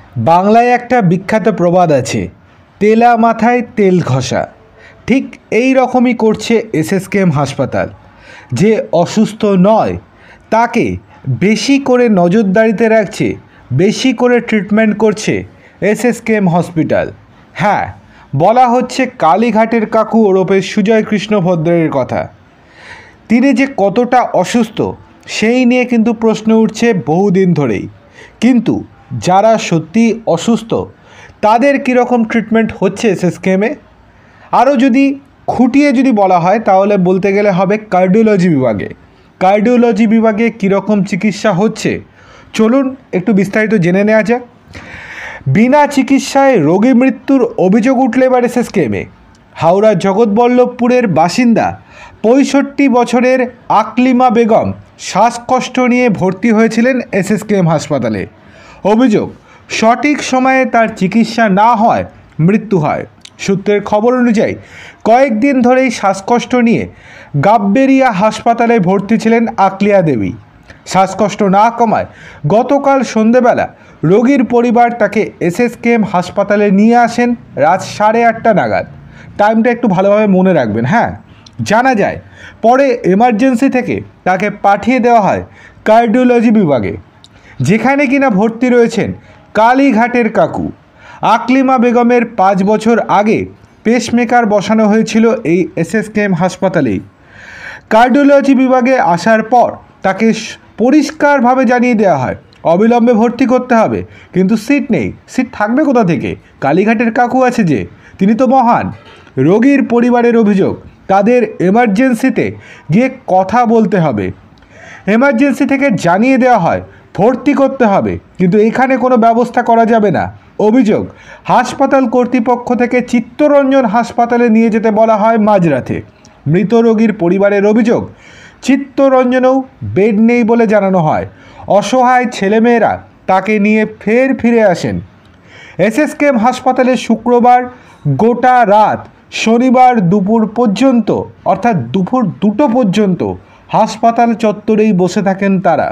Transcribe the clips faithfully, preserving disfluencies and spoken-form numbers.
বাংলায় একটা বিখ্যাত প্রবাদ আছে, তেলা মাথায় তেল ঘষা। ঠিক এই রকমই করছে এসএসকেএম হাসপাতাল। যে অসুস্থ নয় তাকে বেশি করে নজরদারিতে রাখছে, বেশি করে ট্রিটমেন্ট করছে এসএসকেএম হসপিটাল। হ্যাঁ, বলা হচ্ছে কালীঘাটের কাকু ওরফে সুজয় কৃষ্ণ ভদ্রের কথা। তিনি যে কতটা অসুস্থ সেই নিয়ে কিন্তু প্রশ্ন উঠছে বহুদিন ধরেই। কিন্তু যারা সত্যি অসুস্থ তাদের কীরকম ট্রিটমেন্ট হচ্ছে এসএসকেএমে, আরও যদি খুঁটিয়ে যদি বলা হয় তাহলে বলতে গেলে হবে কার্ডিওলজি বিভাগে। কার্ডিওলজি বিভাগে কীরকম চিকিৎসা হচ্ছে চলুন একটু বিস্তারিত জেনে নেওয়া যাক। বিনা চিকিৎসায় রোগী মৃত্যুর অভিযোগ উঠলে এবার এসএসকেএমে। হাওড়া জগৎবল্লভপুরের বাসিন্দা পঁয়ষট্টি বছরের আকলিমা বেগম শ্বাসকষ্ট নিয়ে ভর্তি হয়েছিলেন এসএসকেএম হাসপাতালে। অভিযোগ, সঠিক সময়ে তার চিকিৎসা না হয় মৃত্যু হয়। সূত্রের খবর অনুযায়ী কয়েকদিন ধরেই শ্বাসকষ্ট নিয়ে গাব্বেরিয়া হাসপাতালে ভর্তি ছিলেন আকলিয়া দেবী। শ্বাসকষ্ট না কমায় গতকাল সন্ধেবেলা রোগীর পরিবার তাকে এসএসকেএম হাসপাতালে নিয়ে আসেন রাত সাড়ে আটটা নাগাদ। টাইমটা একটু ভালোভাবে মনে রাখবেন। হ্যাঁ, জানা যায় পরে এমার্জেন্সি থেকে তাকে পাঠিয়ে দেওয়া হয় কার্ডিওলজি বিভাগে, যেখানে কিনা ভর্তি রয়েছেন কালীঘাটের কাকু। আকলিমা বেগমের পাঁচ বছর আগে পেসমেকার বসানো হয়েছিল এই এসএসকেএম হাসপাতালেই। কার্ডিওলজি বিভাগে আসার পর তাকে পরিষ্কারভাবে জানিয়ে দেওয়া হয় অবিলম্বে ভর্তি করতে হবে, কিন্তু সিট নেই। সিট থাকবে কোথা থেকে? কালীঘাটের কাকু আছে যে, তিনি তো মহান। রোগীর পরিবারের অভিযোগ, তাদের এমার্জেন্সিতে গিয়ে কথা বলতে হবে, এমার্জেন্সি থেকে জানিয়ে দেওয়া হয় ভর্তি করতে হবে, কিন্তু এখানে কোনো ব্যবস্থা করা যাবে না। অভিযোগ, হাসপাতাল কর্তৃপক্ষ থেকে চিত্তরঞ্জন হাসপাতালে নিয়ে যেতে বলা হয় মাঝরাতে। মৃত রোগীর পরিবারের অভিযোগ, চিত্তরঞ্জনেও বেড নেই বলে জানানো হয়। অসহায় ছেলেমেয়েরা তাকে নিয়ে ফের ফিরে আসেন এসএসকেএম হাসপাতালে। শুক্রবার গোটা রাত, শনিবার দুপুর পর্যন্ত অর্থাৎ দুপুর দুটো পর্যন্ত হাসপাতাল চত্বরেই বসে থাকেন তারা।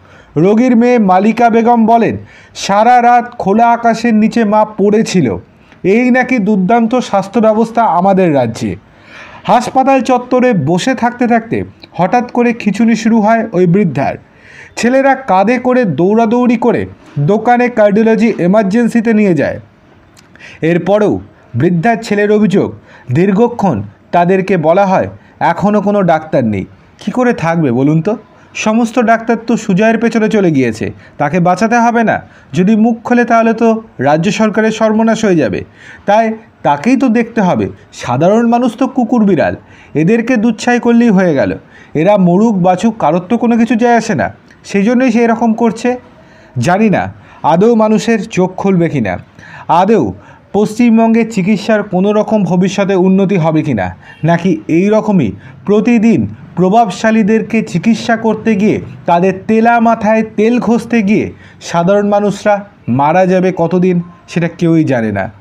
রোগীর মেয়ে মালিকা বেগম বলেন, সারা রাত খোলা আকাশের নিচে মা পড়েছিল। এই নাকি দুর্দান্ত স্বাস্থ্য ব্যবস্থা আমাদের রাজ্যে। হাসপাতাল চত্বরে বসে থাকতে থাকতে হঠাৎ করে খিঁচুনি শুরু হয় ওই বৃদ্ধার। ছেলেরা কাঁধে করে দৌড়াদৌড়ি করে দোকানে কার্ডিওলজি এমার্জেন্সিতে নিয়ে যায়। এরপরেও বৃদ্ধার ছেলের অভিযোগ, দীর্ঘক্ষণ তাদেরকে বলা হয় এখনও কোনো ডাক্তার নেই। কী করে থাকবে বলুন তো? সমস্ত ডাক্তার তো সুজয়ের পেছনে চলে গিয়েছে, তাকে বাঁচাতে হবে না? যদি মুখ খোলে তাহলে তো রাজ্য সরকারের সর্বনাশ হয়ে যাবে। তাই তাকেই তো দেখতে হবে। সাধারণ মানুষ তো কুকুর বিড়াল, এদেরকে দুচ্ছাই করলেই হয়ে গেল। এরা মরুক বাছুক কারোর তো কোনো কিছু যায় আসে না, সেই জন্যই সে এরকম করছে। জানি না আদৌ মানুষের চোখ খুলবে কি না, আদৌ পশ্চিমবঙ্গে চিকিৎসার কোনো রকম ভবিষ্যতে উন্নতি হবে কি না, নাকি এই রকমই প্রতিদিন প্রভাবশালীদেরকে চিকিৎসা করতে গিয়ে তাদের তেলা মাথায় তেল ঘষতে গিয়ে সাধারণ মানুষরা মারা যাবে কতদিন সেটা কেউই জানে না।